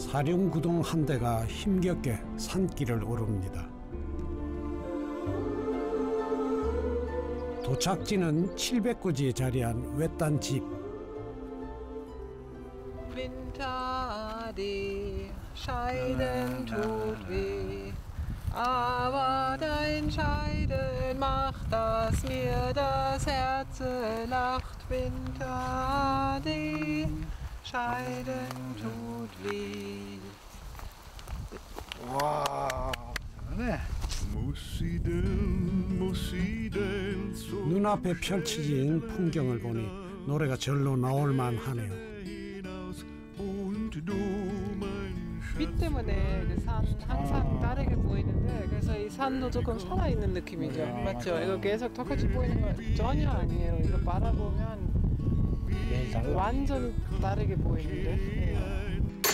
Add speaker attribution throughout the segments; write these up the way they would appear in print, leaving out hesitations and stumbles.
Speaker 1: 사륜구동 한 대가 힘겹게 산길을 오릅니다. 도착지는 700고지에 자리한 외딴 집.
Speaker 2: Winter, die Scheiden tut weh, aber dein Scheiden macht, dass mir das Herz lacht. Winter, die Scheiden tut weh.
Speaker 3: 와, 네.
Speaker 1: 눈앞에 펼쳐진 풍경을 보니 노래가 절로 나올 만하네요.
Speaker 2: 빛 때문에 그 산 항상 다르게 보이는데, 그래서 이 산도 조금 살아있는 느낌이죠. 맞죠? 이거 계속 똑같이 보이는 건 전혀 아니에요. 이거 바라보면 완전 다르게 보이는데.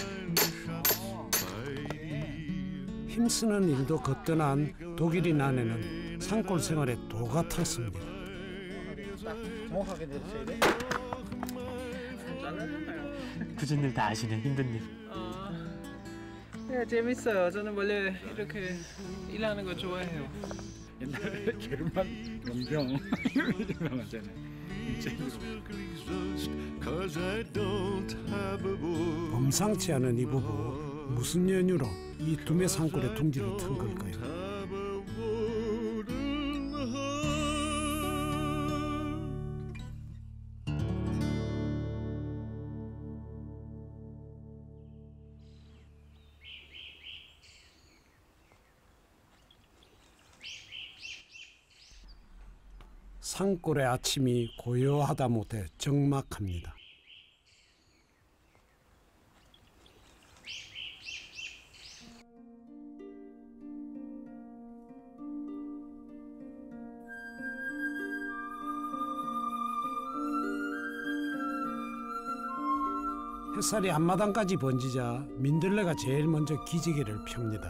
Speaker 1: 힘쓰는 일도 거뜬한 독일인 아내는 산골 생활에 도 같았습니다.
Speaker 3: 정확하게 내려줘야 돼.
Speaker 4: 굳은 일 다 아시네, 힘든 일.
Speaker 2: 네, 재밌어요. 저는 원래 이렇게 일하는 거 좋아해요.
Speaker 3: 옛날에 게르만 용병 유명하잖아요.
Speaker 1: 범상치 않은 이 부부, 무슨 연유로 이 두메 산골에 둥지를 튼 걸까요? 산골의 아침이 고요하다 못해 적막합니다. 햇살이 앞마당까지 번지자 민들레가 제일 먼저 기지개를 펴니다.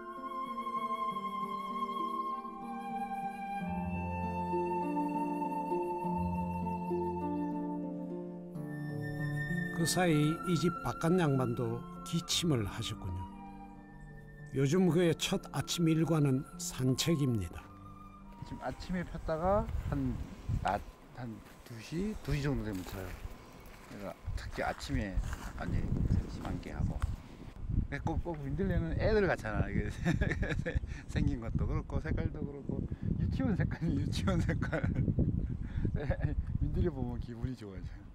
Speaker 1: 그 사이 이 집 바깥 양반도 기침을 하셨군요. 요즘 그의 첫 아침 일과는 산책입니다.
Speaker 3: 지금 아침에 폈다가 한 2시 정도 되면 쳐요. 그러니까 특히 아침에 완전히 심한 게 하고. 꼭 민들레는 애들 같잖아. 이게 생긴 것도 그렇고 색깔도 그렇고 유치원 색깔이 유치원 색깔. 민들레 보면 기분이 좋아져요.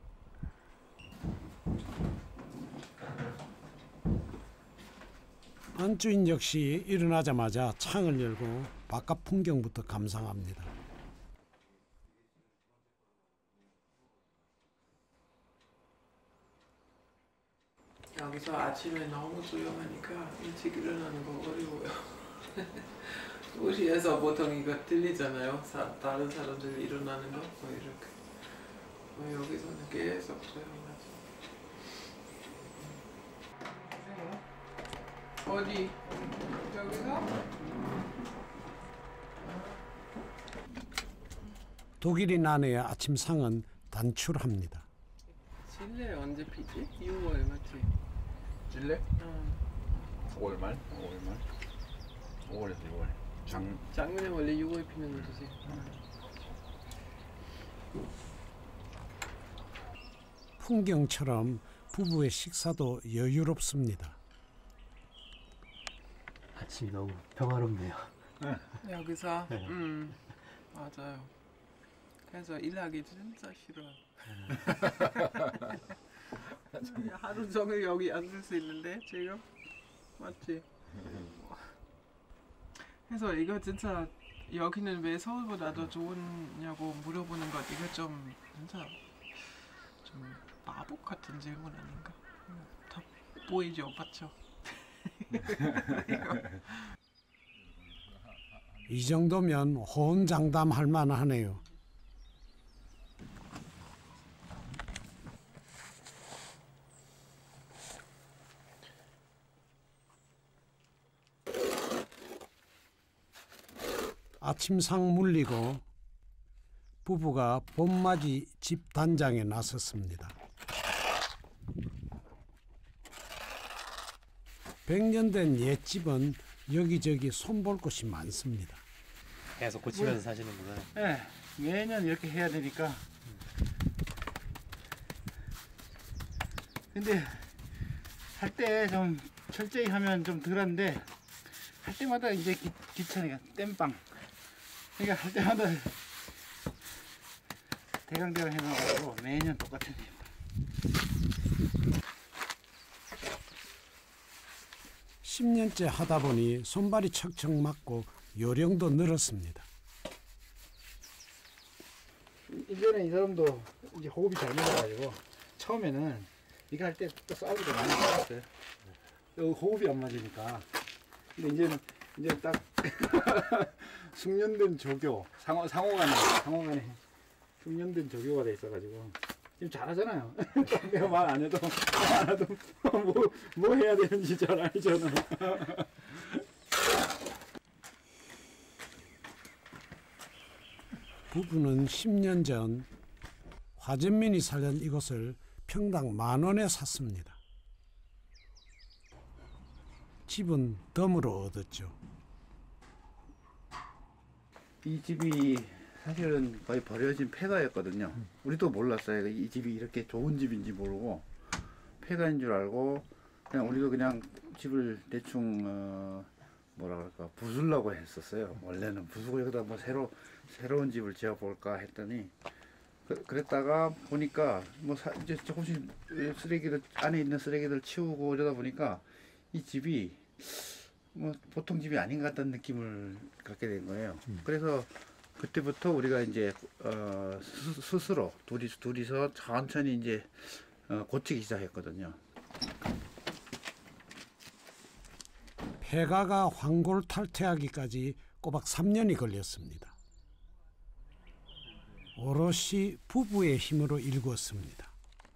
Speaker 1: 안주인 역시 일어나자마자 창을 열고 바깥 풍경부터 감상합니다.
Speaker 2: 여기서 아침에 너무 조용하니까 일찍 일어나는 거 어려워요. 도시에서 보통 이거 들리잖아요. 다른 사람들이 일어나는 거 뭐 이렇게. 여기서는 계속 조용하죠. 어디? 여기서?
Speaker 1: 독일인 아내의 아침상은 단출합니다.
Speaker 2: 실내 언제 피지? 6월 맞지?
Speaker 3: 찔레? 5월 말? 5월에서 6월.
Speaker 2: 작년에 원래 6월 피는 거지.
Speaker 1: 풍경처럼 부부의 식사도 여유롭습니다.
Speaker 4: 아침이 너무 평화롭네요.
Speaker 2: 여기서? 맞아요. 그래서 일하기 진짜 싫어요. 하루 종일 여기 앉을 수 있는데 지금? 맞지? 그래서 이거 진짜 여기는 왜 서울보다 더 좋으냐고 물어보는 것, 이거 좀 진짜 좀 바보 같은 질문 아닌가? 다 보이죠? 맞죠?
Speaker 1: 이 정도면 호언장담할 만하네요. 아침상 물리고 부부가 봄맞이 집 단장에 나섰습니다. 100년 된 옛집은 여기저기 손볼 곳이 많습니다.
Speaker 4: 계속 고치면서 사시는구나.
Speaker 3: 네, 매년 이렇게 해야 되니까. 근데 할 때 좀 철저히 하면 좀 덜한데 할 때마다 이제 귀찮으니까 땜빵. 그러니까 할 때마다 대강대강 해놔가지고 매년 똑같은 일.
Speaker 1: 10년째 하다 보니 손발이 척척 맞고 요령도 늘었습니다.
Speaker 3: 이전에 이 사람도 이제 호흡이 잘 맞아가지고 처음에는 이거 할 때 또 싸우기도 많이 했어요. 호흡이 안 맞으니까. 근데 이제 딱 숙련된 조교 상호간에 숙련된 조교가 돼 있어가지고 지금 잘하잖아요. 내가 말 안 해도 뭐 해야 되는지 잘 알잖아.
Speaker 1: 부부는 10년 전 화전민이 살던 이곳을 평당 10,000원에 샀습니다. 집은 덤으로 얻었죠.
Speaker 3: 이 집이 사실은 거의 버려진 폐가였거든요. 우리도 몰랐어요. 이 집이 이렇게 좋은 집인지 모르고 폐가인 줄 알고 그냥 우리도 그냥 집을 대충 뭐라 그럴까 부수려고 했었어요. 원래는 부수고 여기다 뭐 새로운 집을 지어볼까 했더니 그랬다가 보니까 뭐 이제 조금씩 쓰레기들 안에 있는 쓰레기들 치우고 이러다 보니까 이 집이 뭐 보통 집이 아닌 것 같다는 느낌을 갖게 된 거예요. 그래서 그때부터 우리가 이제 스스로 둘이서 천천히 이제 고치기 시작했거든요.
Speaker 1: 폐가가 황골탈퇴하기까지 꼬박 3년이 걸렸습니다. 오롯이 부부의 힘으로 일구었습니다.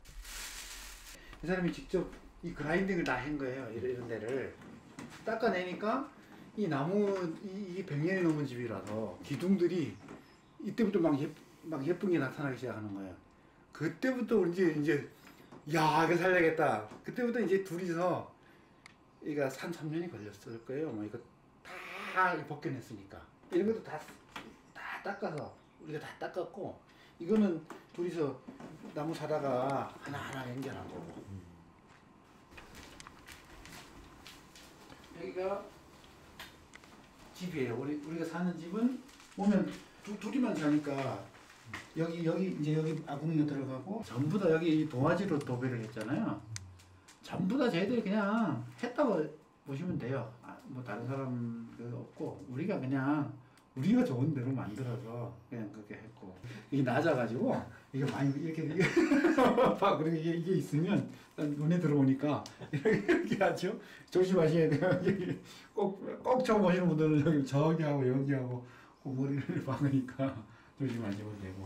Speaker 3: 이 사람이 직접 이 그라인딩을 다 한 거예요. 이런 데를 닦아내니까 이 나무 이게 100년이 넘은 집이라서 기둥들이 이때부터 막 예쁜 게 나타나기 시작하는 거예요. 그때부터 이제 야 이거 살려야겠다. 그때부터 이제 둘이서 이거 3년이 걸렸을 거예요. 뭐 이거 다 벗겨냈으니까 이런 것도 다 닦아서 우리가 다 닦았고 이거는 둘이서 나무 사다가 하나하나 연결한 거고. 여기가 집이에요. 우리가 사는 집은 보면 둘이만 사니까 여기 이제 여기 아궁이가 들어가고 전부 다 여기 도화지로 도배를 했잖아요. 전부 다 저희들이 그냥 했다고 보시면 돼요. 뭐 다른 사람 없고 우리가 그냥 우리가 좋은 대로 만들어서 그냥 그렇게 했고 이게 낮아가지고 이게 많이 이렇게 그리고 이게 있으면 눈에 들어오니까 이렇게 하죠. 조심하셔야 돼요. 꼭 처음 오시는 분들은 여기 저기 하고 여기 하고 머리를 박으니까 조심하시면 되고.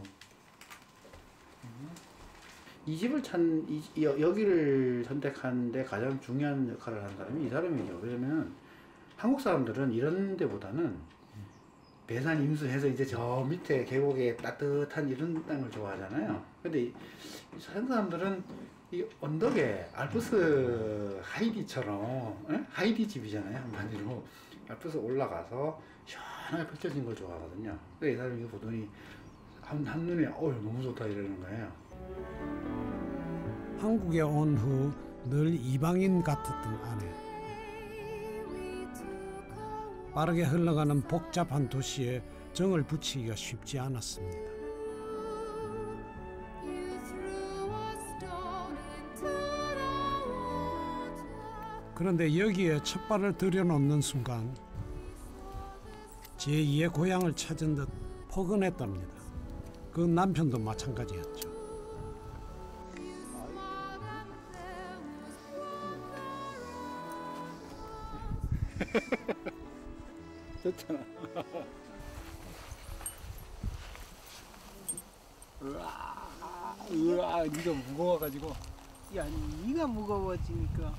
Speaker 3: 이 집을 여기를 선택하는데 가장 중요한 역할을 한 사람이 이 사람이죠. 왜냐면 한국 사람들은 이런 데보다는 배산 임수해서 이제 저 밑에 계곡에 따뜻한 이런 땅을 좋아하잖아요. 근데 서양 사람들은 이 언덕에 알프스 하이디처럼 하이디 집이잖아요. 한마디로 알프스 올라가서 시원하게 펼쳐진 걸 좋아하거든요. 그래서 이 사람이 이거 보더니 한눈에 너무 좋다 이러는 거예요.
Speaker 1: 한국에 온 후 늘 이방인 같았던 아내. 빠르게 흘러가는 복잡한 도시에 정을 붙이기가 쉽지 않았습니다. 그런데 여기에 첫 발을 들여놓는 순간 제2의 고향을 찾은 듯 포근했답니다. 그 남편도 마찬가지였죠.
Speaker 3: 좋잖아. 으아, 니가 무거워가지고.
Speaker 2: 야, 네가 무거워지니까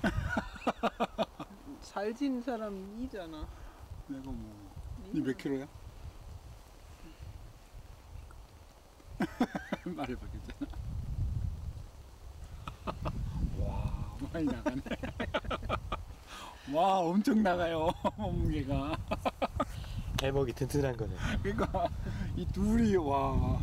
Speaker 2: 살찐 사람 이잖아.
Speaker 3: 내가 뭐, 니 몇 킬로야? 말해봐, 괜찮아. 와, 많이 나가네. 와 엄청 나가요 몸무게가.
Speaker 4: 해먹이 튼튼한 거네.
Speaker 3: 그러니까 이 둘이 와.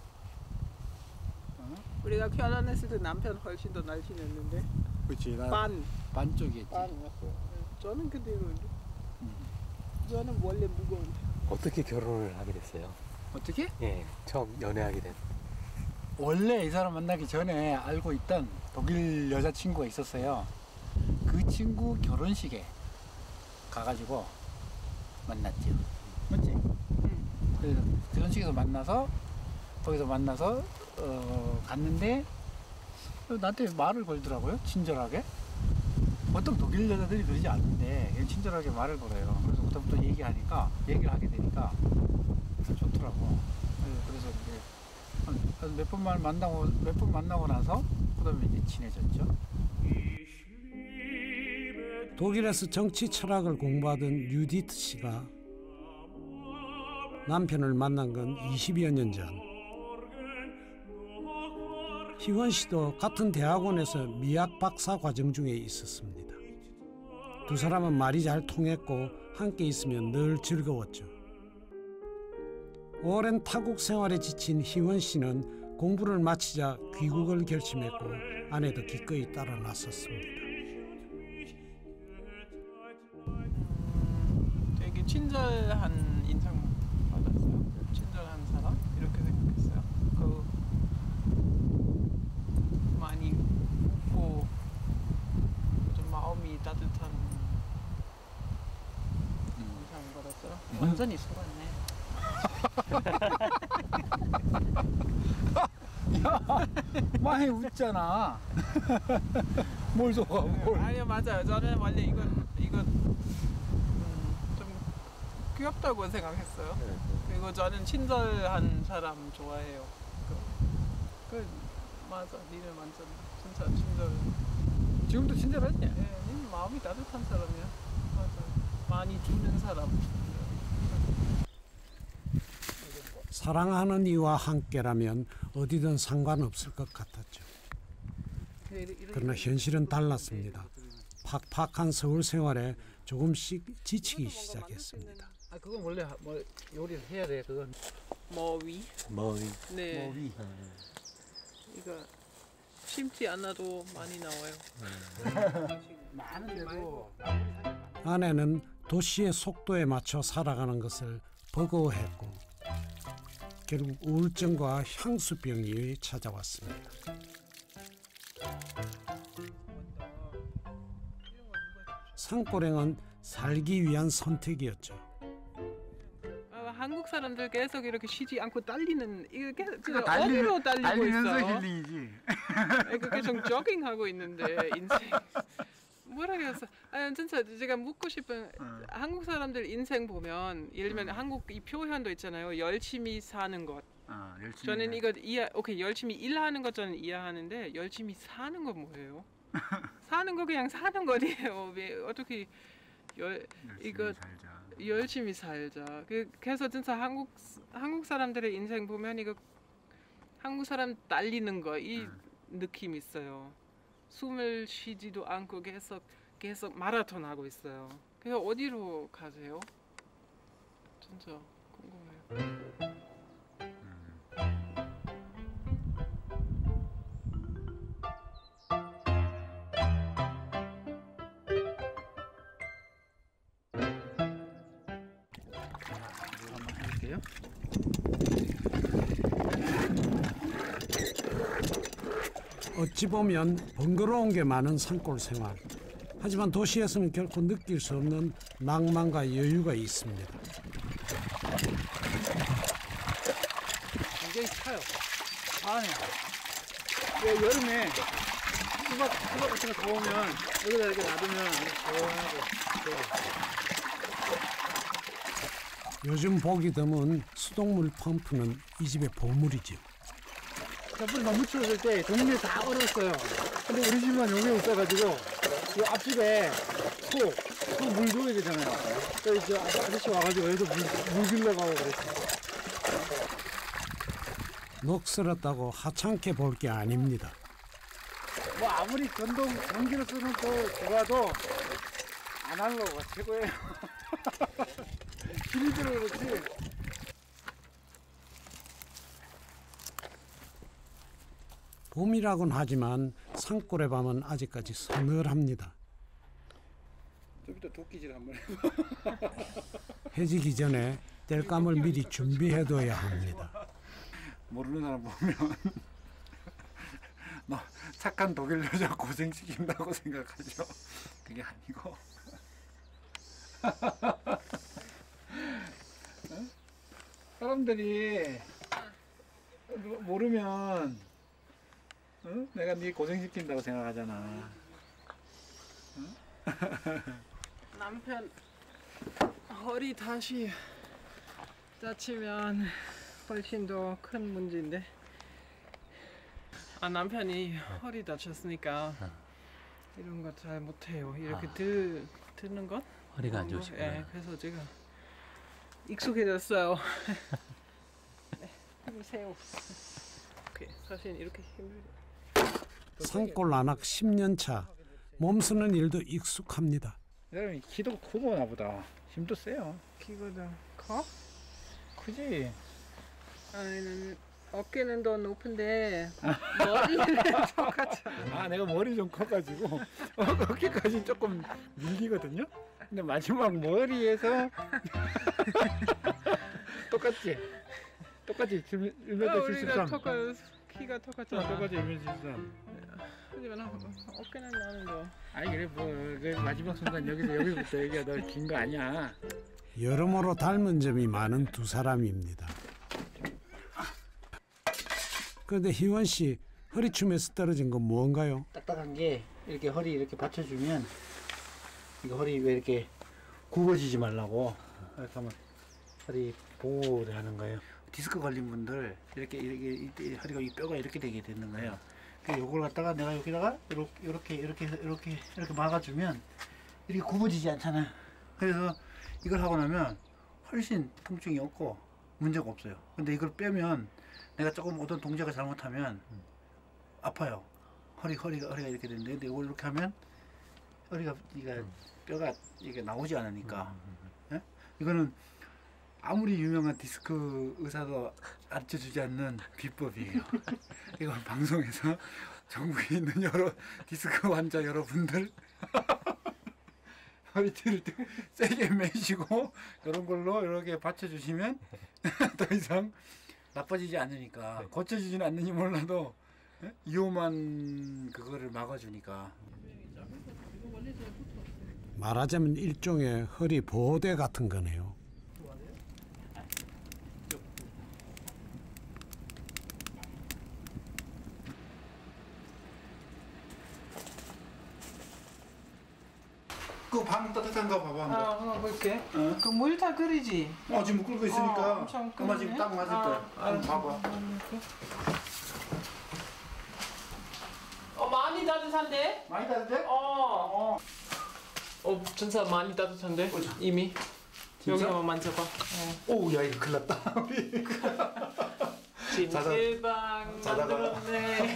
Speaker 2: 우리가 결혼했을 때 남편 훨씬 더 날씬했는데
Speaker 3: 그렇지.
Speaker 2: 반
Speaker 3: 쪽이었지.
Speaker 2: 반이었어요. 저는 그대로인데. 저는 원래 무거운데.
Speaker 4: 어떻게 결혼을 하게 됐어요?
Speaker 3: 어떻게?
Speaker 4: 예, 처음 연애하게 된.
Speaker 3: 원래 이 사람 만나기 전에 알고 있던 독일 여자친구가 있었어요. 그 친구 결혼식에 가가지고 만났죠. 맞지? 그래서 결혼식에서 거기서 만나서 갔는데 나한테 말을 걸더라고요. 친절하게. 보통 독일 여자들이 그러지 않는데 그냥 친절하게 말을 걸어요. 그래서 그때부터 얘기를 하게 되니까 좋더라고. 그래서 이제 몇 번 만나고 나서 그다음에 이제 친해졌죠.
Speaker 1: 독일에서 정치 철학을 공부하던 유디트 씨가 남편을 만난 건 20여 년 전. 희원 씨도 같은 대학원에서 미학 박사 과정 중에 있었습니다. 두 사람은 말이 잘 통했고 함께 있으면 늘 즐거웠죠. 오랜 타국 생활에 지친 희원 씨는 공부를 마치자 귀국을 결심했고 아내도 기꺼이 따라 나섰습니다.
Speaker 2: 되게 친절한 인상 받았어요. 친절한 사람 이렇게 생각했어요. 많이 웃고 좀 마음이 따뜻한 인상 받았어요. 완전히 속았네.
Speaker 3: 야, 많이 웃잖아. 뭘 속아? 뭘?
Speaker 2: 아니요, 맞아요. 저는 원래 이건 좀 귀엽다고 생각했어요. 그리고 저는 친절한 사람 좋아해요. 맞아, 니는 완전 진짜 친절.
Speaker 3: 지금도 친절하지?
Speaker 2: 네, 니는 마음이 따뜻한 사람이야. 맞아, 많이 주는 사람.
Speaker 1: 사랑하는 이와 함께라면 어디든 상관없을 것 같았죠. 그러나 현실은 달랐습니다. 팍팍한 서울 생활에 조금씩 지치기 시작했습니다.
Speaker 3: 아 그건 원래 뭐 요리를 해야 돼. 그건
Speaker 2: 머위. 네.
Speaker 3: 머위.
Speaker 2: 이거 심지 않아도 많이 나와요.
Speaker 3: 많은데도
Speaker 1: 아내는 도시의 속도에 맞춰 살아가는 것을 버거워했고 결국 우울증과 향수병이 찾아왔습니다. 산골행은 살기 위한 선택이었죠.
Speaker 2: 한국 사람들 계속 이렇게 쉬지 않고 달리는 이게
Speaker 3: 그러니까
Speaker 2: 어디로 달리고
Speaker 3: 달리면서
Speaker 2: 있어?
Speaker 3: 힐링이지.
Speaker 2: 계속 조깅하고 있는데 인생 뭐라 그랬어? 아니 진짜 제가 묻고 싶은 한국 사람들 인생 보면 예를 들면 한국 이 표현도 있잖아요. 열심히 사는 것.
Speaker 3: 열심히.
Speaker 2: 저는 이거 오케이 열심히 일하는 것 저는 이해하는데 열심히 사는 건 뭐예요? 사는 거 그냥 사는 거네요. 왜 어떻게 이거
Speaker 3: 살자.
Speaker 2: 열심히 살자. 그래서 진짜 한국 사람들의 인생 보면 이거 한국 사람 달리는 거 이 느낌 있어요. 숨을 쉬지도 않고 계속 마라톤 하고 있어요. 그래서 어디로 가세요? 진짜 궁금해요.
Speaker 3: 할게요.
Speaker 1: 어찌 보면 번거로운 게 많은 산골 생활. 하지만 도시에서는 결코 느낄 수 없는 낭만과 여유가 있습니다.
Speaker 3: 굉장히 차요. 안에. 왜 여름에 수박 같은 거 더우면 여기다 이렇게 놔두면 아주 시원하고 좋아요.
Speaker 1: 요즘 보기 드문 수돗물 펌프는 이 집의 보물이죠.
Speaker 3: 저번에 너무 추웠을 때 동네 다 얼었어요. 근데 우리 집만 여기 있어가지고 이 앞집에 물 줘야 되잖아요. 그래서 저 아저씨 와가지고 여기서 물 빌려가고 그랬어요.
Speaker 1: 녹슬었다고 하찮게 볼 게 아닙니다.
Speaker 3: 뭐 아무리 전기로 쓰는 거 좋아도 아날로그가 최고예요. 힘이 들어 그렇지.
Speaker 1: 봄이라곤 하지만 산골의 밤은 아직까지 서늘합니다.
Speaker 3: 좀 이따 도끼질 한번 해.
Speaker 1: 해지기 전에 땔감을 미리 준비해둬야 합니다.
Speaker 3: 모르는 사람 보면 너 착한 독일 여자 고생시킨다고 생각하죠. 그게 아니고 사람들이 모르면 내가 네 고생시킨다고 생각하잖아.
Speaker 2: 남편 허리 다시 다치면 훨씬 더 큰 문제인데. 남편이 허리 다쳤으니까 이런 거 잘 못해요. 이렇게 드는 것?
Speaker 4: 허리가 안 좋으시구나.
Speaker 2: 예, 그래서 제가 익숙해졌어요. 네, 힘세요. 오케이, 사실 이렇게 힘을.
Speaker 1: 산골 안악 10년 차, 몸쓰는 일도 익숙합니다.
Speaker 3: 여러분 키도 크고 나보다 힘도 세요.
Speaker 2: 키보다 커?
Speaker 3: 크지?
Speaker 2: 아니, 어깨는 더 높은데 머리는 똑같아.
Speaker 3: 내가 머리 좀 커가지고 어깨까지 조금 밀리거든요. 근데 마지막 머리에서 똑같지? 똑같이 1m
Speaker 2: 우리가
Speaker 3: 73.
Speaker 2: 키가 똑같잖아.
Speaker 3: 똑같이 1m 73.
Speaker 2: 하지만 어깨는 나는 거.
Speaker 3: 아니 그래 그 마지막 순간 여기부터 여기가 너 긴 거 아니야.
Speaker 1: 여러모로 닮은 점이 많은 두 사람입니다. 그런데 희원 씨 허리춤에서 떨어진 건 무언가요?
Speaker 3: 딱딱한 게 이렇게 허리 이렇게 받쳐주면 이거 허리 왜 이렇게 굽어지지 말라고 이렇게 하면 허리 보호를 하는 거예요. 디스크 걸린 분들 이렇게 허리가 이 뼈가 이렇게 되게 되는 거예요. 그래서 요걸 갖다가 내가 여기다가 이렇게 막아주면 이렇게 굽어지지 않잖아. 그래서 이걸 하고 나면 훨씬 통증이 없고 문제가 없어요. 근데 이걸 빼면 내가 조금 어떤 동작을 잘못하면 아파요. 허리가 이렇게 되는데, 근데 이걸 이렇게 하면 허리가 뼈가 이게 나오지 않으니까. 예? 이거는 아무리 유명한 디스크 의사도 가르쳐주지 않는 비법이에요. 이건 방송에서 전국에 있는 여러 디스크 환자 여러분들 허리띠를 세게 매시고 이런 걸로 이렇게 받쳐주시면 더 이상 나빠지지 않으니까. 고쳐지지는 않는지 몰라도 위험한 그거를 막아주니까.
Speaker 1: 말하자면 일종의 허리 보호대 같은 거네요.
Speaker 3: 그 방 따뜻한 거 봐봐 한번.
Speaker 2: 한번 볼게.
Speaker 3: 어?
Speaker 2: 그 물 다 끓이지?
Speaker 3: 지금 끓고 있으니까
Speaker 2: 엄청
Speaker 3: 아마 지금 딱 맞을 거야. 한번 봐봐.
Speaker 2: 많이 따뜻한데?
Speaker 3: 많이 따뜻해?
Speaker 2: 진짜 많이 따뜻한데? 이미?
Speaker 3: 진짜?
Speaker 2: 여기 한번 만져봐.
Speaker 3: 오우 야 이거 큰일 났다.
Speaker 2: 찜질방 만들었네.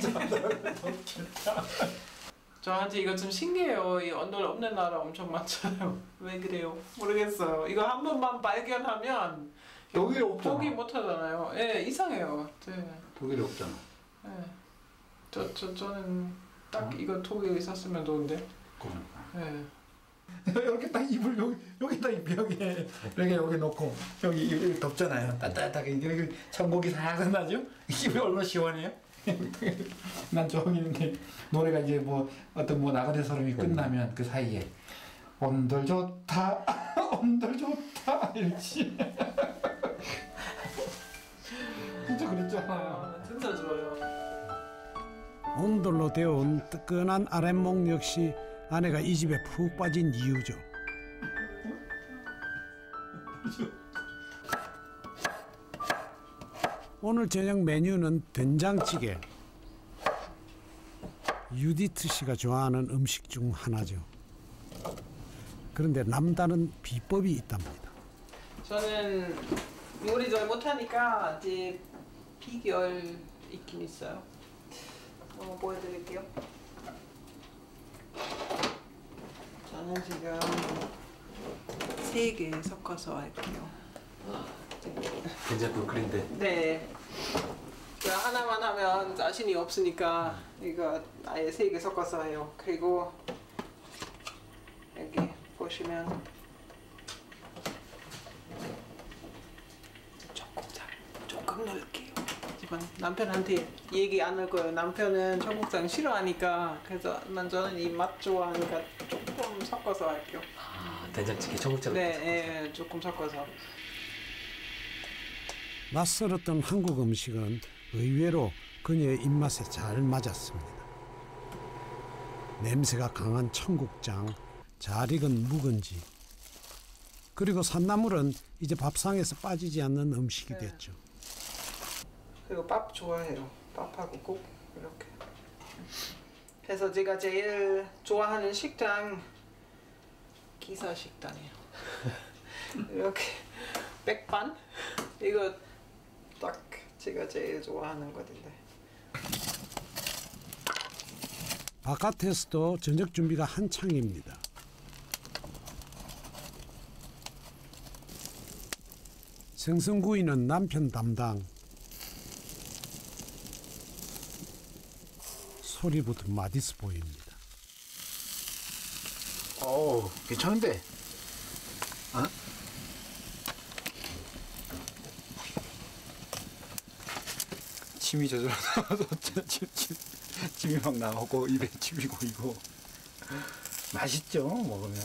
Speaker 2: 저한테 이거 좀 신기해요. 이 온돌 없는 나라 엄청 많잖아요. 왜 그래요? 모르겠어요. 이거 한 번만 발견하면
Speaker 3: 독일에 없잖아.
Speaker 2: 포기 못 하잖아요. 예, 이상해요. 네.
Speaker 3: 독일에 없잖아.
Speaker 2: 예. 저는 딱 이거 독일에 있었으면 좋은데. 예.
Speaker 3: 이렇게 딱 이불 여기다 벽에 여기 놓고 여기 덥잖아요. 따뜻하게 여기 천국이 살살 나죠? 이불이 얼마나 시원해요? 난 저기는데 노래가 이제 뭐 어떤 뭐 나가는 사람이 끝나면 그 사이에 온돌 좋다 온돌 좋다 이렇지. 진짜 그랬잖아요.
Speaker 2: 진짜 좋아요.
Speaker 1: 온돌로 데운 뜨끈한 아랫목 역시 아내가 이 집에 푹 빠진 이유죠. 오늘 저녁 메뉴는 된장찌개. 유디트 씨가 좋아하는 음식 중 하나죠. 그런데 남다른 비법이 있답니다.
Speaker 2: 저는 요리 잘 못하니까 이제 비결 있긴 있어요. 보여드릴게요. 저는 지금 3개 섞어서 할게요.
Speaker 4: 된장국 끓인데.
Speaker 2: 네. 하나만 하면 자신이 없으니까 이거 아예 3개 섞어서 해요. 그리고 여기 보시면 조금 넣을게요. 하지만 남편한테 얘기 안 할 거예요. 남편은 청국장 싫어하니까. 그래서 저는 이 맛 좋아하니까 조금 섞어서 할게요.
Speaker 4: 아, 된장찌개 청국장.
Speaker 2: 네, 예, 조금 섞어서.
Speaker 1: 낯설었던 한국 음식은 의외로 그녀의 입맛에 잘 맞았습니다. 냄새가 강한 청국장, 잘 익은 묵은지, 그리고 산나물은 이제 밥상에서 빠지지 않는 음식이 됐죠.
Speaker 2: 그리고 밥 좋아해요. 밥하고 꼭 이렇게. 그래서 제가 제일 좋아하는 식당 기사 식당이에요. 이렇게 백반 이거 딱 제가 제일 좋아하는 것인데.
Speaker 1: 바깥에서도 저녁 준비가 한창입니다. 생선구이는 남편 담당. 소리부터 맛있어 보입니다.
Speaker 3: 어우, 괜찮은데? 어? 침이 저절로 나와서 침이 막 나오고 입에 침이 고이고 맛있죠, 먹으면.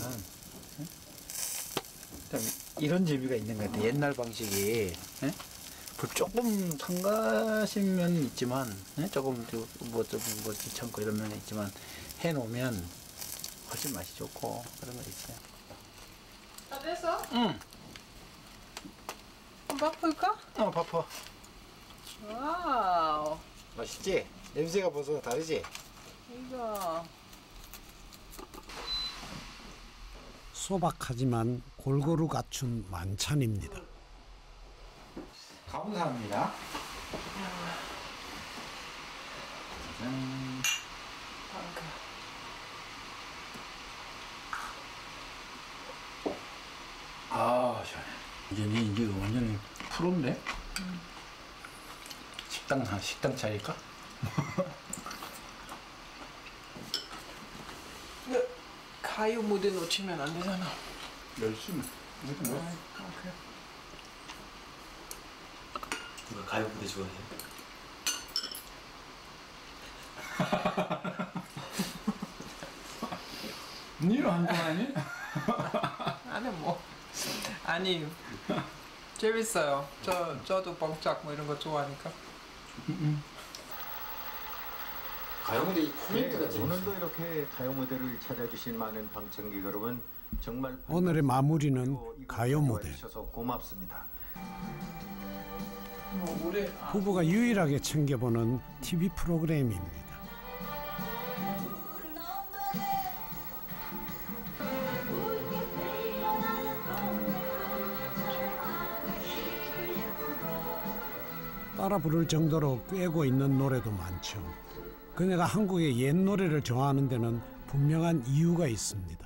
Speaker 3: 참 이런 재미가 있는 것 같아요. 옛날 방식이. 불 조금 성가시면 있지만, 조금 뭐 귀찮고 이런 면이 있지만 해놓으면 훨씬 맛이 좋고 그런 거 있어요.
Speaker 2: 다 됐어?
Speaker 3: 응.
Speaker 2: 밥 풀까?
Speaker 3: 바빠.
Speaker 2: 와우.
Speaker 3: 맛있지? 냄새가 벌써 다르지?
Speaker 2: 이거
Speaker 1: 소박하지만 골고루 갖춘 만찬입니다.
Speaker 3: 감사합니다. 아, 시원해. 이제 완전히 프로인데? 식당 차릴까?
Speaker 2: 가요 무대 놓치면 안 되잖아.
Speaker 3: 열심히.
Speaker 2: 오케이.
Speaker 4: 누가 가요 무대 좋아해요?
Speaker 3: 니로 한 좋아하니?
Speaker 2: 아니 뭐 아니 재밌어요. 저도 뻥짝 뭐 이런 거 좋아하니까.
Speaker 3: 가요 무대 코멘트가 재밌어.
Speaker 5: 오늘도 이렇게 가요 무대를 찾아주신 많은 방청객 여러분 정말
Speaker 1: 오늘의 마무리는 가요 무대.
Speaker 5: 주셔서 고맙습니다.
Speaker 2: 올해
Speaker 1: 부부가 유일하게 챙겨보는 TV 프로그램입니다. 따라 부를 정도로 꿰고 있는 노래도 많죠. 그녀가 한국의 옛 노래를 좋아하는 데는 분명한 이유가 있습니다.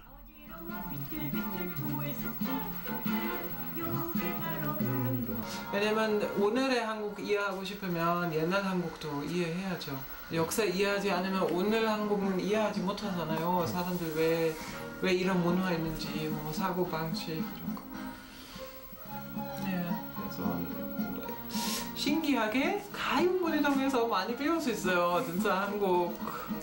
Speaker 2: 왜냐면 오늘의 한국 이해하고 싶으면 옛날 한국도 이해해야죠. 역사 이해하지 않으면 오늘 한국은 이해하지 못하잖아요. 사람들 왜 이런 문화 있는지, 뭐 사고 방식 이런 거. 네, 그래서 신기하게 가요 무대동에서 많이 배울 수 있어요. 진짜 한국.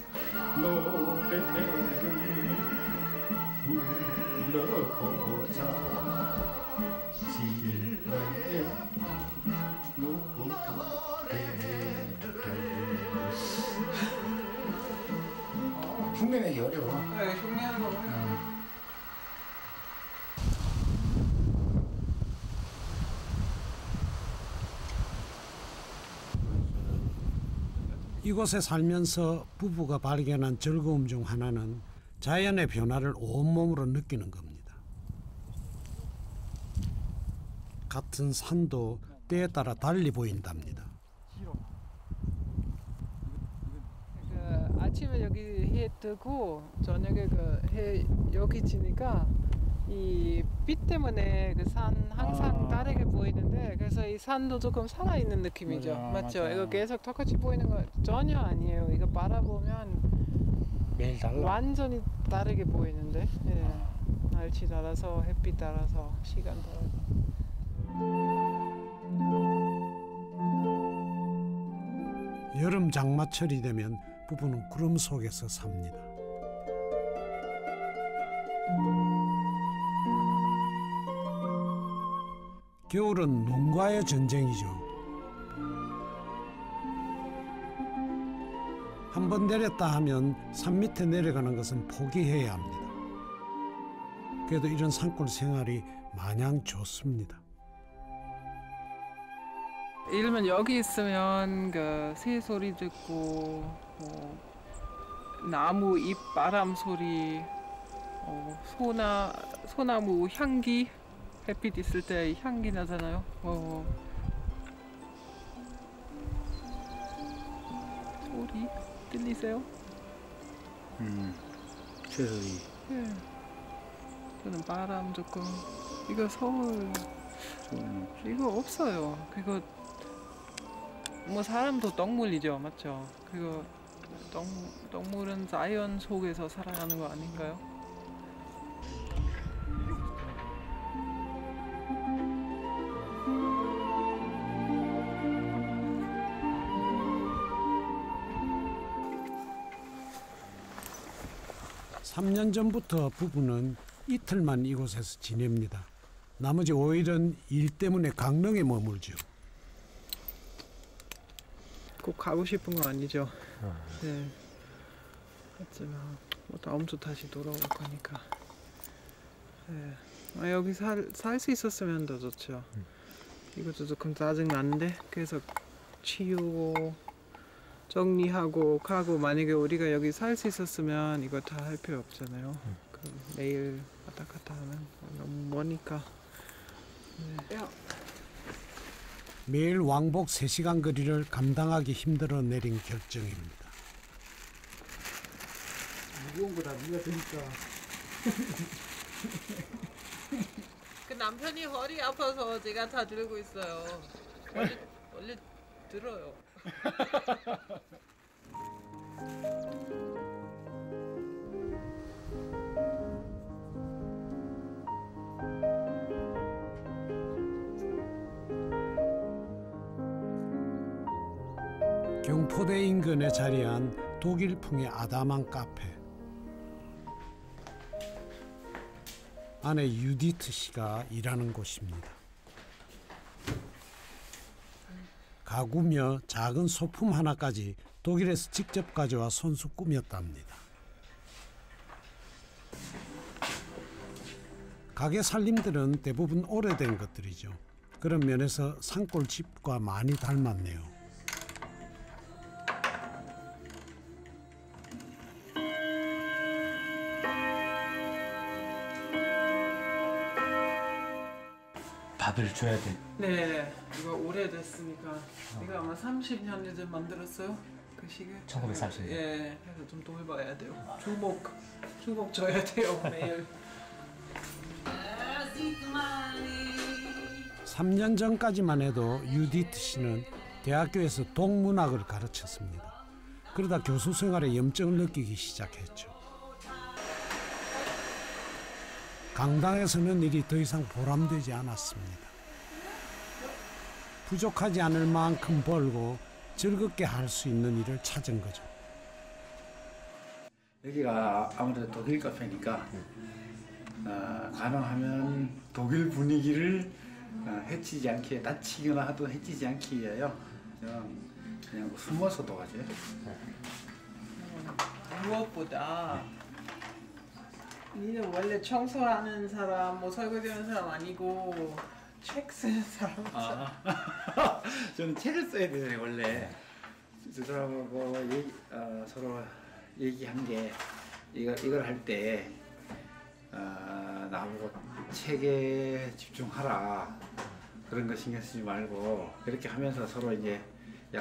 Speaker 3: 흉내내기 어려워.
Speaker 2: 네, 흉내하는 거.
Speaker 1: 이곳에 살면서 부부가 발견한 즐거움 중 하나는 자연의 변화를 온몸으로 느끼는 겁니다. 같은 산도 때에 따라 달리 보인답니다.
Speaker 2: 아침에 여기 해 뜨고 저녁에 해 여기 지니까 이 빛 때문에 그 산 항상 다르게 보이는데 그래서 이 산도 조금 살아있는 느낌이죠. 맞죠?
Speaker 1: 맞아.
Speaker 2: 이거 계속 똑같이 보이는 거 전혀 아니에요. 이거 바라보면
Speaker 1: 매일 달라.
Speaker 2: 완전히 다르게 보이는데 날씨 따라서 햇빛 따라서 시간 따라서
Speaker 1: 여름 장마철이 되면 부부는 구름 속에서 삽니다. 겨울은 눈과의 전쟁이죠. 한번 내렸다 하면 산 밑에 내려가는 것은 포기해야 합니다. 그래도 이런 산골 생활이 마냥 좋습니다.
Speaker 2: 이러면 여기 있으면 그 새 소리 듣고 나무 잎 바람 소리 소나무 향기 햇빛 있을 때 향기 나잖아요. 소리 들리세요?
Speaker 3: 새소리.
Speaker 2: 예. 저는 바람 조금 이거 서울 이거 없어요. 그거 뭐 사람도 동물이죠, 맞죠? 그거 동물은 자연 속에서 살아가는 거 아닌가요?
Speaker 1: 삼 년 전부터 부부는 이틀만 이곳에서 지냅니다. 나머지 5일은 일 때문에 강릉에 머물죠.
Speaker 2: 꼭 가고 싶은 건 아니죠. 네. 하지만 뭐 다음 주 다시 돌아올 거니까. 네. 여기 살 수 있었으면 더 좋죠. 이것도 조금 짜증 나는데 계속 치우고 정리하고 가고 만약에 우리가 여기 살 수 있었으면 이거 다 할 필요 없잖아요. 매일 왔다 갔다 하면 너무 머니까. 네.
Speaker 1: 매일 왕복 3시간 거리를 감당하기 힘들어 내린 결정입니다.
Speaker 3: 무거운 거 다 네가 드니까.
Speaker 2: 그 남편이 허리 아파서 제가 다 들고 있어요. 원래 들어요.
Speaker 1: 경포대 인근에 자리한 독일풍의 아담한 카페. 아내 유디트 씨가 일하는 곳입니다. 가구며 작은 소품 하나까지 독일에서 직접 가져와 손수 꾸몄답니다. 가게 살림들은 대부분 오래된 것들이죠. 그런 면에서 산골집과 많이 닮았네요.
Speaker 4: 밥을 줘야 돼.
Speaker 2: 네, 이거 오래됐으니까 이거 아마 30년 전에 만들었어요. 그 시계.
Speaker 4: 1930년.
Speaker 2: 예, 그래서 좀 돌봐야 돼요. 주먹 줘야 돼요 매일.
Speaker 1: 3년 전까지만 해도 유디트 씨는 대학교에서 동문학을 가르쳤습니다. 그러다 교수 생활에 염증을 느끼기 시작했죠. 강당에서는 일이 더 이상 보람되지 않았습니다. 부족하지 않을 만큼 벌고 즐겁게 할 수 있는 일을 찾은 거죠.
Speaker 3: 여기가 아무래도 독일 카페니까 가능하면 독일 분위기를 해치지 않게 다치거나 하도 해치지 않기 위하여 그냥 숨어서도 하죠.
Speaker 2: 무엇보다 니는 원래 청소하는 사람, 뭐 설거지하는 사람 아니고 책 쓰는 사람.
Speaker 3: 저는 책을 써야 돼요 원래. 저 사람하고 서로 얘기한 게 이걸 할 때 나보고 책에 집중하라, 그런 거 신경 쓰지 말고 그렇게 하면서 서로 이제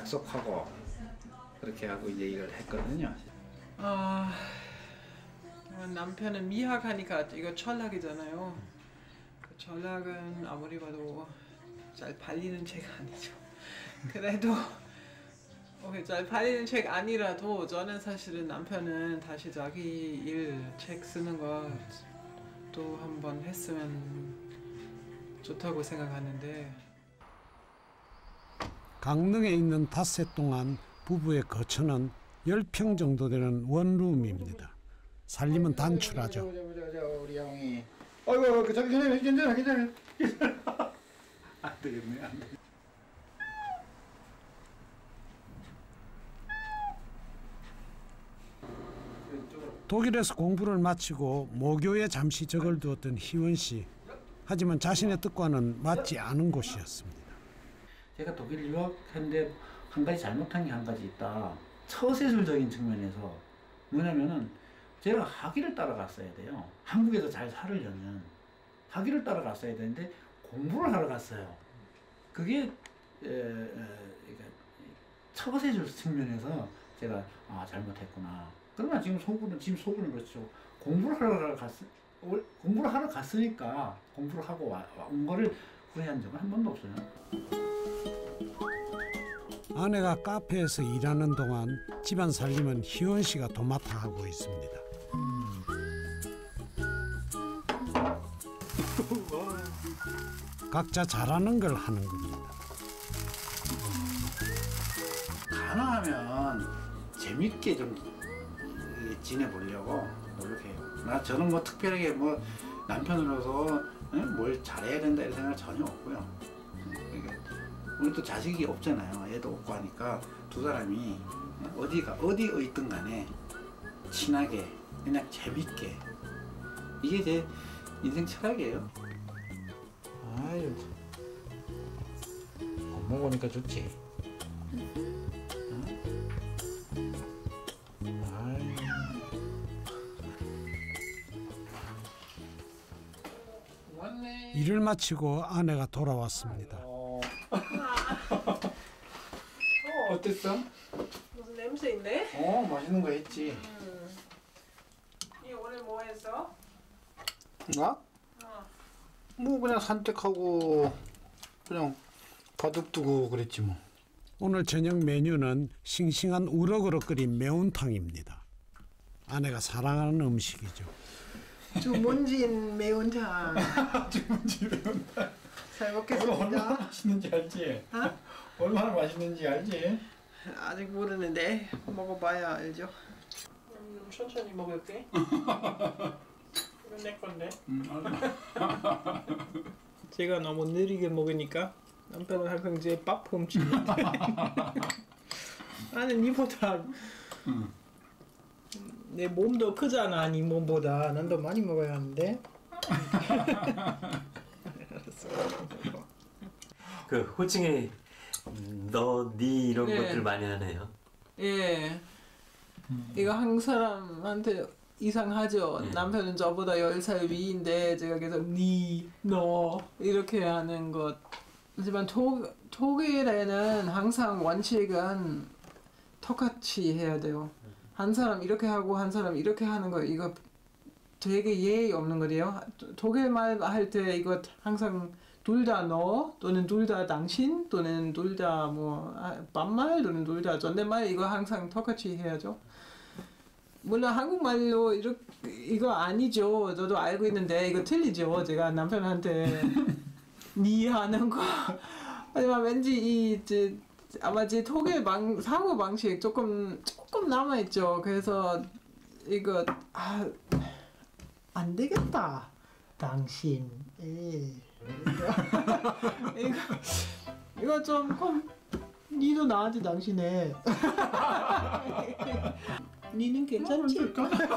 Speaker 3: 약속하고 그렇게 하고 이제 이걸 했거든요.
Speaker 2: 남편은 미학하니까 이거 철학이잖아요. 그 철학은 아무리 봐도 잘 팔리는 책 아니죠. 그래도 잘 팔리는 책 아니라도 저는 사실은 남편은 다시 자기 일 책 쓰는 거 또 한번 했으면 좋다고 생각하는데. 강릉에
Speaker 1: 있는 닷새 동안 부부의 거처는 10평 정도 되는 원룸입니다. 살림은 단출하죠.
Speaker 3: 우리 형이. 아이고 괜찮아. 안 되겠네. 안 돼.
Speaker 1: 독일에서 공부를 마치고 모교에 잠시 적을 두었던 희원 씨. 하지만 자신의 뜻과는 맞지 않은 곳이었습니다.
Speaker 4: 제가 독일 유학했는데 한 가지 잘못한 게 한 가지 있다. 처세술적인 측면에서 뭐냐면은 제가 학위를 따라갔어야 돼요. 한국에서 잘 살으려면 학위를 따라갔어야 되는데 공부를 하러 갔어요. 그게 처세술 측면에서 제가 잘못했구나. 그러나 지금 속으로는 그렇죠. 공부를 하러 갔으니까 공부를 하고 온 거를 후회한 적은 한 번도 없어요.
Speaker 1: 아내가 카페에서 일하는 동안 집안 살림은 희원 씨가 도맡아 하고 있습니다. 각자 잘하는 걸 하는 겁니다.
Speaker 3: 가능하면 재밌게 좀 지내보려고 노력해요. 저는 뭐 특별하게 뭐 남편으로서 뭘 잘해야 된다 이런 생각 전혀 없고요. 그러니까 우리 또 자식이 없잖아요. 애도 없고 하니까 두 사람이 어디에 있든 간에 친하게 그냥 재밌게, 이게 제 인생 철학이에요.
Speaker 4: 아유, 밥 먹으니까 좋지.
Speaker 1: 일을 마치고 아내가 돌아왔습니다.
Speaker 3: 어땠어?
Speaker 2: 무슨 냄새 있네?
Speaker 3: 맛있는 거 했지.
Speaker 2: 이 오늘 뭐 했어?
Speaker 3: 나? 뭐 그냥 산책하고 그냥 바둑 두고 그랬지 뭐.
Speaker 1: 오늘 저녁 메뉴는 싱싱한 우럭으로 끓인 매운탕입니다. 아내가 사랑하는 음식이죠.
Speaker 2: 주문진 매운탕.
Speaker 3: 주문진 매운탕.
Speaker 2: 잘 먹겠습니다.
Speaker 3: 얼마나 맛있는지 알지? 얼마나 맛있는지 알지?
Speaker 2: 아직 모르는데 먹어봐야 알죠. 천천히 먹을게. 이건 내 건데. 제가 너무 느리게 먹으니까 남편은 항상 제 밥 훔치는데 나는 니보다 내 몸도 크잖아. 니 몸보다. 난 더 많이 먹어야 하는데.
Speaker 6: 그 호칭에 너, 니 이런
Speaker 2: 네.
Speaker 6: 것들 많이 하네요.
Speaker 2: 예. 이거 한국 사람한테 이상하죠. 남편은 저보다 10살 위인데 제가 계속 니, 너 이렇게 하는 것. 하지만 독일에는 항상 원칙은 똑같이 해야 돼요. 한 사람 이렇게 하고 한 사람 이렇게 하는 거 이거 되게 예의 없는 거예요. 독일 말 할 때 이거 항상 둘 다 너 또는 둘 다 당신 또는 둘 다 뭐 반말 또는 둘 다 존댓말 이거 항상 똑같이 해야죠. 물론 한국말로 이거 아니죠. 저도 알고 있는데 이거 틀리죠. 제가 남편한테 니 하는 거. 하지만 왠지 아마 제 독일 사고 방식 조금 남아 있죠. 그래서 이거 안 되겠다. 당신. 이거 좀 니도 나한테 당신해. 니는 괜찮지?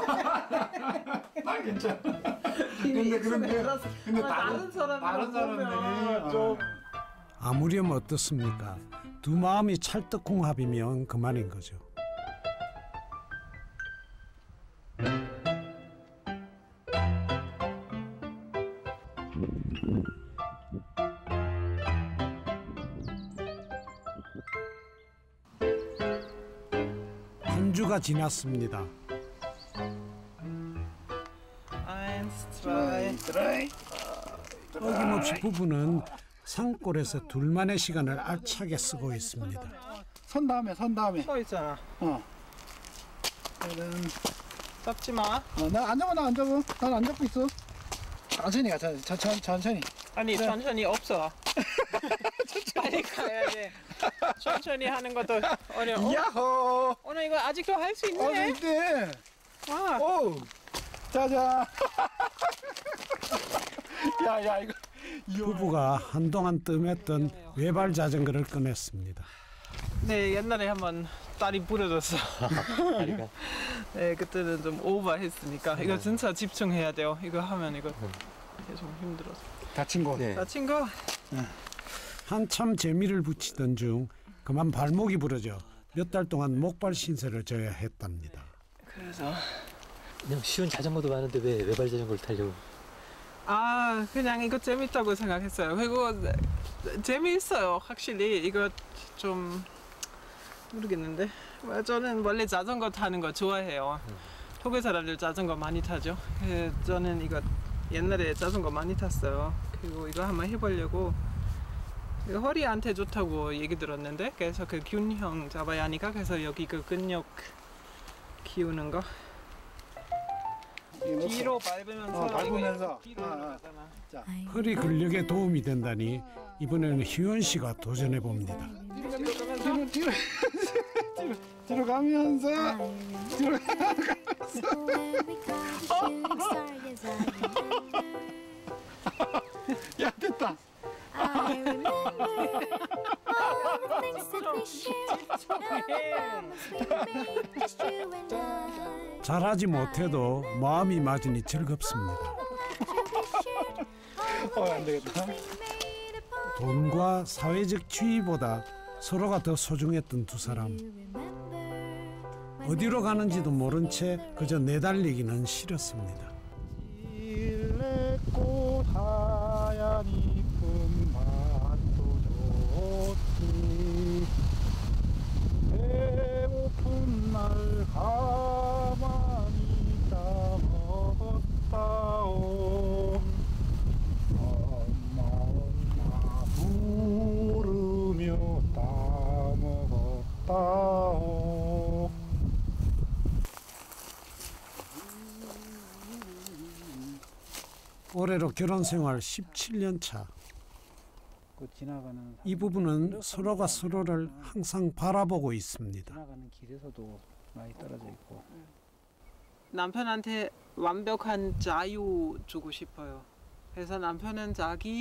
Speaker 3: 난 괜찮아.
Speaker 2: 근데
Speaker 3: 다른 사람들이
Speaker 2: 좀
Speaker 1: 아무렴 어떻습니까? 두 마음이 찰떡궁합이면 그만인 거죠. 한 주가 지났습니다.
Speaker 2: 드라이.
Speaker 1: 어김없이 부부는 산골에서 둘만의 시간을 알차게 쓰고 있습니다.
Speaker 4: 선 다음에
Speaker 2: 서 있잖아. 잡지 마.
Speaker 4: 나 안 잡아. 난 안 잡고 있어. 천천히 가. 천천히.
Speaker 2: 아니
Speaker 4: 그래.
Speaker 2: 천천히 없어. 빨리 가야 돼. 천천히 하는 것도 어려워.
Speaker 4: 야호.
Speaker 2: 오늘 이거 아직도 할 수 있네.
Speaker 4: 이때.
Speaker 2: 와.
Speaker 4: 오. 짜잔. 야 이거.
Speaker 1: 부부가 한동안 뜸했던 외발 자전거를 꺼냈습니다.
Speaker 2: 네, 옛날에 한번 딸이 부러졌어.
Speaker 6: 다리가.
Speaker 2: 네, 그때는 좀 오버했으니까 이거 진짜 집중해야 돼요. 이거 하면 이거 계속 힘들어서.
Speaker 4: 다친 거.
Speaker 6: 네.
Speaker 2: 다친 거?
Speaker 1: 한참 재미를 붙이던 중 그만 발목이 부러져 몇 달 동안 목발 신세를 져야 했답니다.
Speaker 2: 그래서
Speaker 6: 그냥 쉬운 자전거도 많은데 왜 외발 자전거를 타려고?
Speaker 2: 그냥 이거 재밌다고 생각했어요. 그리고 재미있어요. 확실히 이거 좀 모르겠는데 저는 원래 자전거 타는 거 좋아해요. 독일 사람들 자전거 많이 타죠. 저는 이거 옛날에 자전거 많이 탔어요. 그리고 이거 한번 해보려고. 이거 허리한테 좋다고 얘기 들었는데 그래서 그 균형 잡아야 하니까 그래서 여기 그 근육 키우는 거 뒤로 밟으면서
Speaker 4: 밟으면서.
Speaker 2: 뒤로 올라가잖아.
Speaker 1: 허리 근력에 도움이 된다니 이번에는 희원 씨가 도전해 봅니다.
Speaker 4: 뒤로 가면서. 야 됐다.
Speaker 1: 잘하지 못해도 마음이 맞으니 즐겁습니다.
Speaker 4: 안 되겠다.
Speaker 1: 돈과 사회적 지위보다 서로가 더 소중했던 두 사람. 어디로 가는지도 모른 채 그저 내달리기는 싫었습니다.
Speaker 4: 일레꽃 하얀 이쁜 맛도 좋지. 배고픈 날 가만히 있다 먹었다오. 엄마 부르며 따 먹었다오.
Speaker 1: 올해로 결혼 생활 17년 차.
Speaker 4: 지나가는
Speaker 1: 이 부부는 서로가 서로를 항상 바라보고 있습니다.
Speaker 4: 지나가는 길에서도 많이 떨어져 있고.
Speaker 2: 남편한테 완벽한 자유 주고 싶어요. 그래서 남편은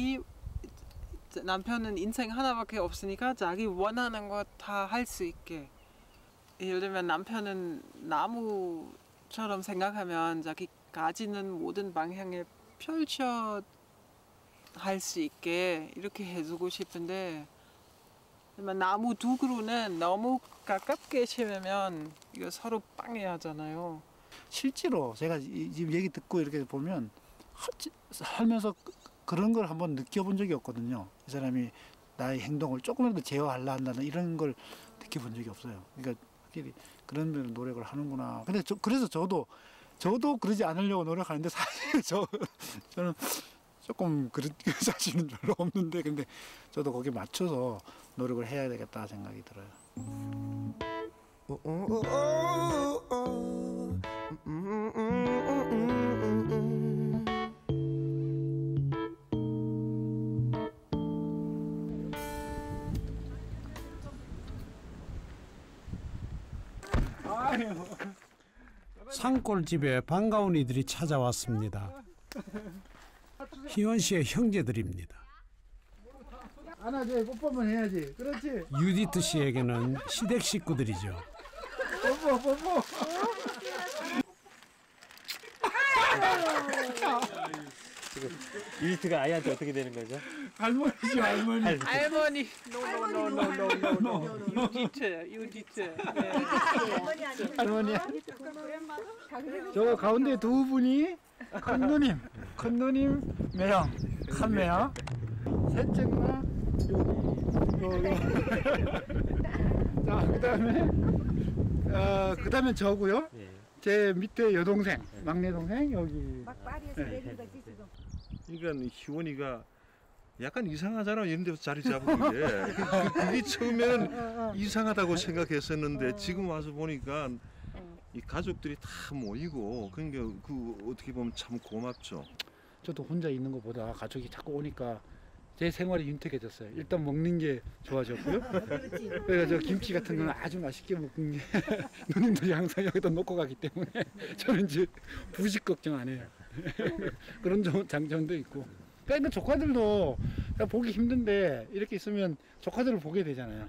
Speaker 2: 인생 하나밖에 없으니까 자기 원하는 거 다 할 수 있게. 예를 들면 남편은 나무처럼 생각하면 자기 가지는 모든 방향에 펼쳐 할 수 있게 이렇게 해주고 싶은데 나무 두 그루는 너무 가깝게 심으면 이거 서로 방해하잖아요.
Speaker 4: 실제로 제가 지금 얘기 듣고 이렇게 보면 살면서 그런 걸 한번 느껴본 적이 없거든요. 이 사람이 나의 행동을 조금이라도 제어하려 한다는 이런 걸 느껴본 적이 없어요. 그러니까 확실히 그런 면을 노력을 하는구나. 근데 그래서 저도 그러지 않으려고 노력하는데 사실 저는 조금 그런 자신은 별로 없는데 근데 저도 거기에 맞춰서 노력을 해야 되겠다 생각이 들어요.
Speaker 1: 산골집에 반가운 이들이 찾아왔습니다. 희원 씨의 형제들입니다.
Speaker 4: 안아줘. 뽀뽀만 해야지. 그렇지.
Speaker 1: 유디트 씨에게는 시댁 식구들이죠.
Speaker 4: 뽀뽀.
Speaker 6: 유니트가 아이한테 어떻게 되는 거죠?
Speaker 4: 할머니죠, 할머니.
Speaker 2: 할머니, no. 유디트.
Speaker 4: 할머니. 저 가운데 두 분이 큰 누님 매형, 한 매형. 셋째가 요. 자, 그다음에 저고요.
Speaker 6: 네.
Speaker 3: 제 밑에 여동생, 막내 동생 여기.
Speaker 7: 막바리에서 내리더지 지금.
Speaker 8: 그러니까 희원이가 약간 이상하잖아. 이런 데서 자리 잡은 게. 그게 처음에는 이상하다고 생각했었는데 지금 와서 보니까 이 가족들이 다 모이고 그러니까 그 어떻게 보면 참 고맙죠.
Speaker 3: 저도 혼자 있는 것보다 가족이 자꾸 오니까 제 생활이 윤택해졌어요. 일단 먹는 게 좋아졌고요. 그래서 저 김치 같은 거는 아주 맛있게 먹는 게 누님들이 항상 여기다 놓고 가기 때문에 저는 이제 부식 걱정 안 해요. 그런 장점도 있고. 그러니까 조카들도 보기 힘든데 이렇게 있으면 조카들을 보게 되잖아요.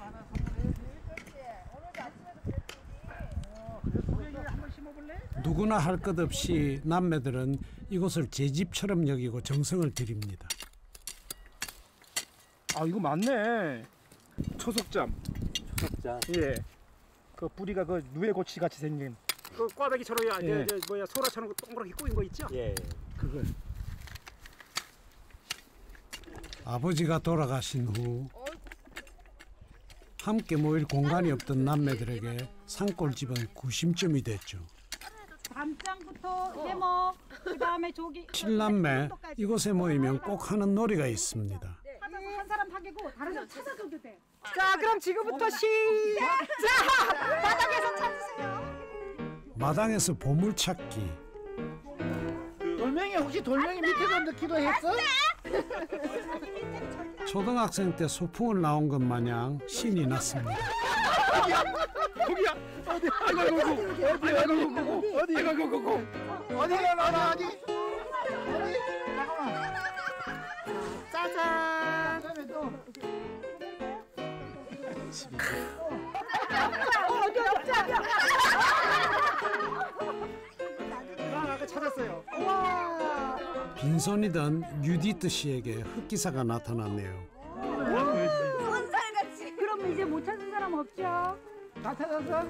Speaker 1: 누구나 할 것 없이 남매들은 이곳을 제 집처럼 여기고 정성을 들입니다.
Speaker 9: 아 이거 맞네. 초석잠.
Speaker 6: 초석잠.
Speaker 9: 예. 그 뿌리가 그 누에고치 같이 생긴. 그 꽈배기처럼
Speaker 3: 예.
Speaker 9: 뭐야 소라처럼 동그랗게 꼬인 거 있죠?
Speaker 6: 예.
Speaker 3: 그걸.
Speaker 1: 아버지가 돌아가신 후 함께 모일 공간이 없던 남매들에게 산골집은 구심점이 됐죠.
Speaker 7: 밤장부터 해먹, 그다음에 조기.
Speaker 1: 7남매 이곳에 모이면 꼭 하는 놀이가 있습니다.
Speaker 7: 찾아서 한 사람 파괴고 다른 사람 찾아줘도 돼.
Speaker 9: 자 그럼 지금부터 시작.
Speaker 7: 바닥에서 찾으세요.
Speaker 1: 마당에서 보물찾기,
Speaker 3: 돌멩이 혹시 돌멩이 밑에도 넣기도 했어?
Speaker 1: 초등학생 때 소풍을 나온 것 마냥 신이 났습니다.
Speaker 9: 거기야. 어디?
Speaker 7: 짜잔. 어디 없자.
Speaker 9: 아까 찾았어요.
Speaker 7: 와.
Speaker 1: 빈손이던 유디트 씨에게 흑기사가 나타났네요.
Speaker 7: 손살같이. 그럼 이제 못 찾은 사람 없죠?
Speaker 3: 다 찾았어?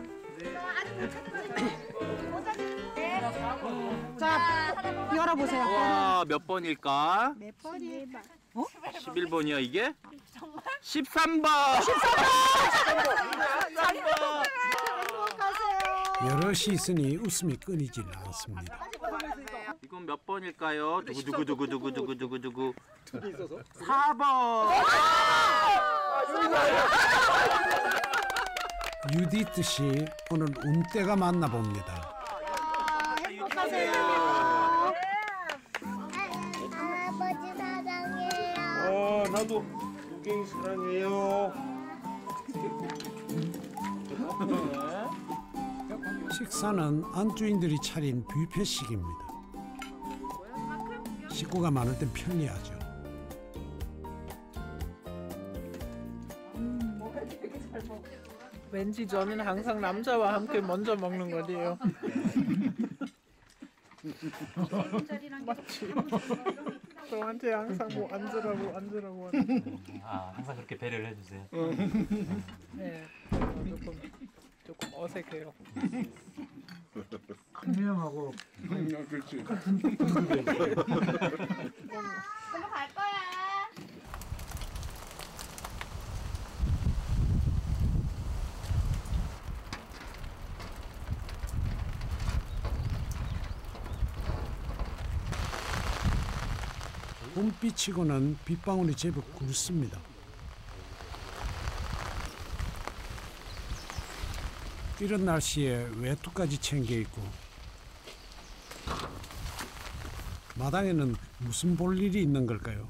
Speaker 7: 자, 열어보세요.
Speaker 10: 와, 몇 번일까?
Speaker 7: 몇 번이?
Speaker 10: 11번이야 이게? 13번!
Speaker 1: 여럿이 있으니 웃음이 끊이질 않습니다.
Speaker 10: 이건 몇 번일까요? 두구두구두구두구두구두구 4번!
Speaker 1: 유디트 씨 오늘 운때가 맞나 봅니다.
Speaker 7: 행복하세요.
Speaker 11: 아버지 사랑해요.
Speaker 8: 나도 우경이 사랑해요.
Speaker 1: 식사는 안주인들이 차린 뷔페식입니다. 식구가 많을 땐 편리하죠.
Speaker 2: 왠지 저는 항상 남자와 함께 먼저 먹는 거리에요. 맞지? 저한테 항상 뭐 앉으라고 하는.
Speaker 6: 아 항상 그렇게 배려를 해주세요.
Speaker 2: 네, 조금 어색해요.
Speaker 3: 큰형하고
Speaker 8: 그렇지.
Speaker 11: 엄마 갈 거야.
Speaker 1: 봄비치고는 빗방울이 제법 굵습니다. 이런 날씨에 외투까지 챙겨 입고 마당에는 무슨 볼 일이 있는 걸까요?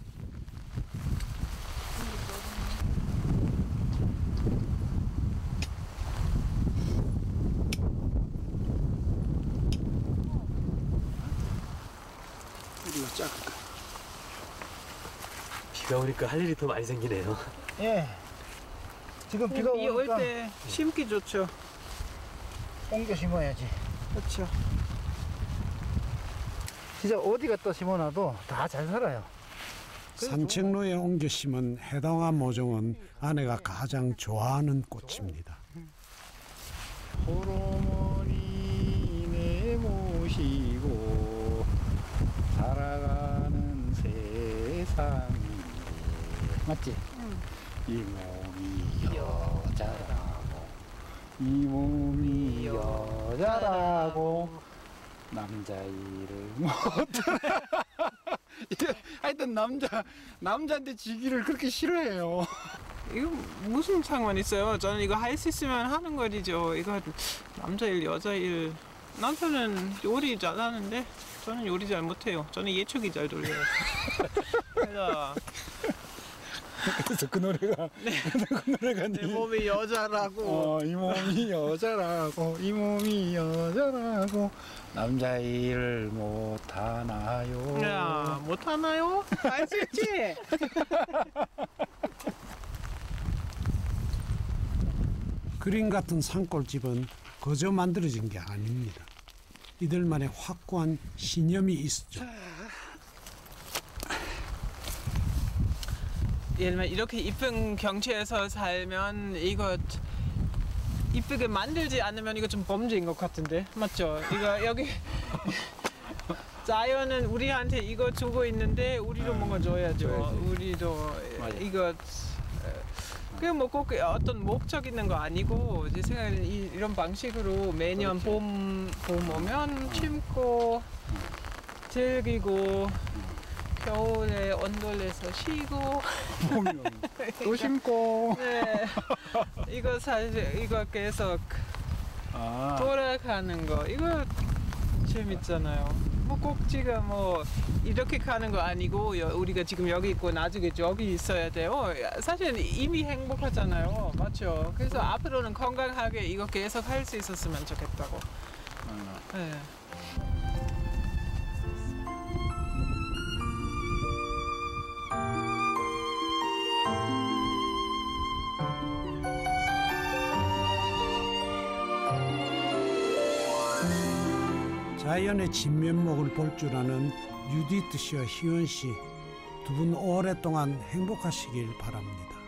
Speaker 8: 우리가 작을까?
Speaker 6: 비가 오니까 할 일이 더 많이 생기네요.
Speaker 9: 예. 지금 비가
Speaker 2: 비 올
Speaker 9: 오니까
Speaker 2: 때 심기 좋죠.
Speaker 9: 옮겨 심어야지.
Speaker 2: 그렇죠.
Speaker 9: 진짜 어디 갖다 심어놔도 다 잘 살아요.
Speaker 1: 산책로에 옮겨 심은 해당화 모종은 아내가 가장 좋아하는 꽃입니다.
Speaker 3: 호르몬이 내 모시고 살아가는 세상이 맞지? 이 몸이 여자라고
Speaker 4: 이 몸이 여자라고 남자 일을 못하나. 하여튼 남자한테 지기를 그렇게 싫어해요.
Speaker 2: 이거 무슨 상관 있어요? 저는 이거 할 수 있으면 하는 거지죠. 이거 남자 일, 여자 일. 남편은 요리 잘하는데 저는 요리 잘 못해요. 저는 예초기 잘 돌려요.
Speaker 4: 그래서 그 노래가
Speaker 2: 내 몸이 여자라고.
Speaker 4: 이 몸이 여자라고 이 몸이 여자라고 남자 일을 못하나요?
Speaker 2: 야, 못하나요? 할 수 있지?
Speaker 1: 그림 같은 산골집은 거저 만들어진 게 아닙니다. 이들만의 확고한 신념이 있었죠.
Speaker 2: 예를 들면 이렇게 이쁜 경치에서 살면 이거 이쁘게 만들지 않으면 이거 좀 범죄인 것 같은데, 맞죠? 이거 여기 자연은 우리한테 이거 주고 있는데 우리도 뭔가 줘야죠. 우리도 이거 그게 뭐 꼭 어떤 목적 있는 거 아니고 제 생각에는 이런 방식으로 매년 봄 오면 심고 즐기고 겨울에 온돌에서 쉬고
Speaker 4: 또 심고
Speaker 2: 네 이거 사실 이거 계속 돌아가는 거 이거 재밌잖아요. 뭐 꼭 지금 뭐 이렇게 가는 거 아니고 우리가 지금 여기 있고 나중에 저기 있어야 돼요. 사실 이미 행복하잖아요. 맞죠? 그래서 앞으로는 건강하게 이거 계속 할 수 있었으면 좋겠다고. 네.
Speaker 1: 자연의 진면목을 볼 줄 아는 유디트 씨와 희원 씨, 두 분 오랫동안 행복하시길 바랍니다.